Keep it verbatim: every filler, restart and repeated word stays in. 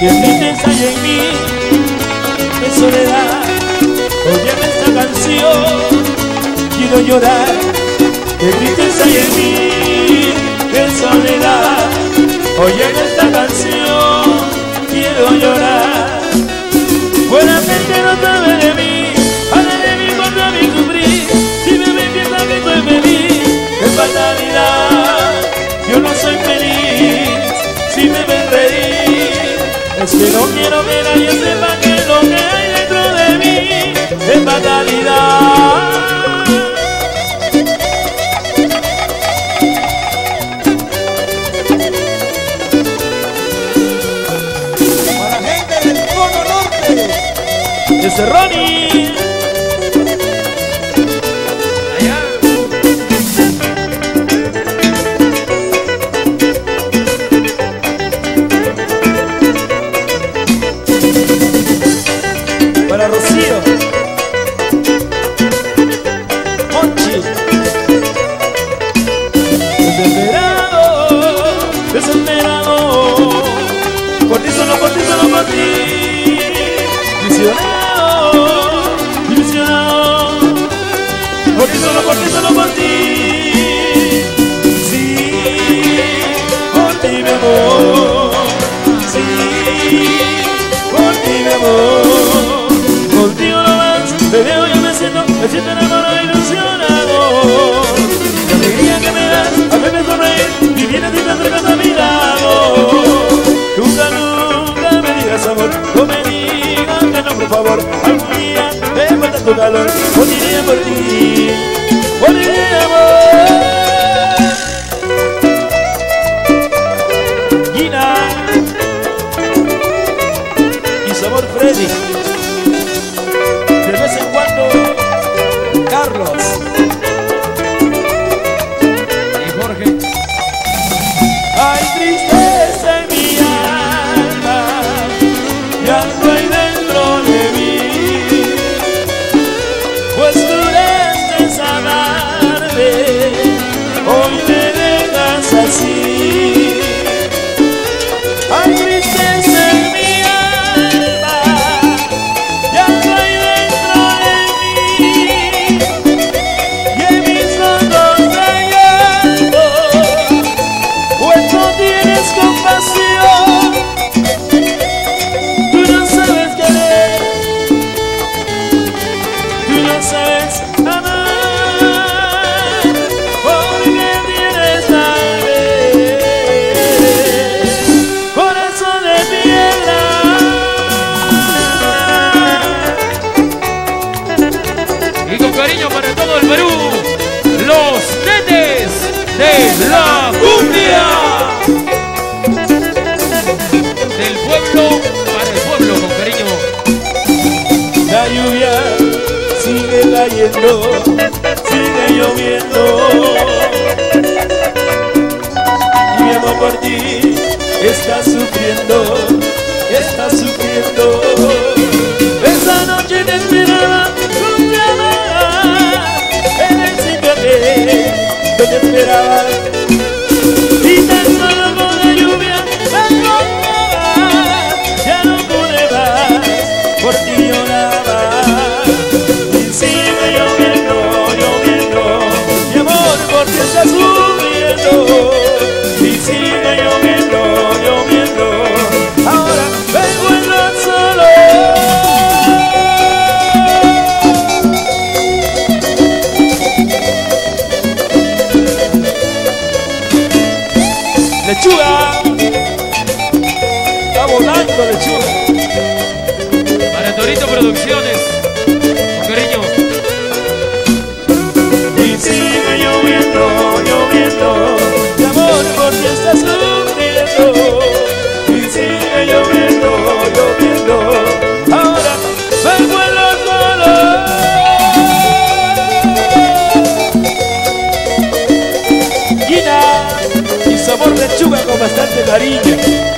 qué tristeza hay en mí, qué soledad. Óyeme esta canción, quiero llorar. Qué tristeza hay en mí, qué soledad. Óyeme esta canción, quiero llorar. Buena gente no sabe de mí, habla de mí contra mí sufrir. Si me ven piensa que estoy feliz, qué fatalidad. Yo no soy feliz, si me ven reír. Es que no quiero que nadie sepa que lo que hay dentro de mí es fatalidad. Para la gente del Cono Norte, Ese Ronnie. Allá. Para Rocío, Monchi. Desesperado, desesperado, por ti, solo por ti, solo por ti. Ilusionado, ilusionado, por ti, solo por ti, solo por ti. Sí, por ti mi amor, sí, por ti mi amor. Contigo nomás te veo, yo me siento, me siento enamorado, ilusionado. La alegría que me das, hazme sonreír y vienes y te acercas a mi lado. Nunca, nunca me digas amor, no me digas que no, por favor. Algún día me falta tu calor, moriría por ti, moriría amor. Gina y sabor Freddy. De vez en cuando, Carlos Y Jorge. hay tristeza en mi alma, llanto hay dentro de mí, pues tú eres desamarme, hoy me dejas así. Hay tristeza en mi alma, llanto hay dentro de mí, y en mis ojos hay llanto, pues no tienes compasión. Tú no sabes querer, tú no sabes amar, porque tienes tal vez corazón de piedra. Y con cariño para todo el Perú, los Tetes de la Cumbia. Del pueblo para el pueblo, con cariño. La lluvia sigue cayendo, sigue lloviendo, y mi amor por ti está sufriendo, está sufriendo. Esa noche te esperaba con llamada en el sitio que yo te esperaba, y tan solo con la lluvia me acordaba, ya no pude más, por ti lloraba. Y sigue lloviendo, lloviendo, mi amor por ti está sufriendo. Y sigue lloviendo, lloviendo, ahora me encuentro solo. Lechuga, está volando lechuga. Para Torito Producciones, con cariño. Y sigue lloviendo, lloviendo, mi amor por ti está sufriendo. Y sigue lloviendo, lloviendo, ahora me encuentro solo. Gina y sabor lechuga con bastante cariño.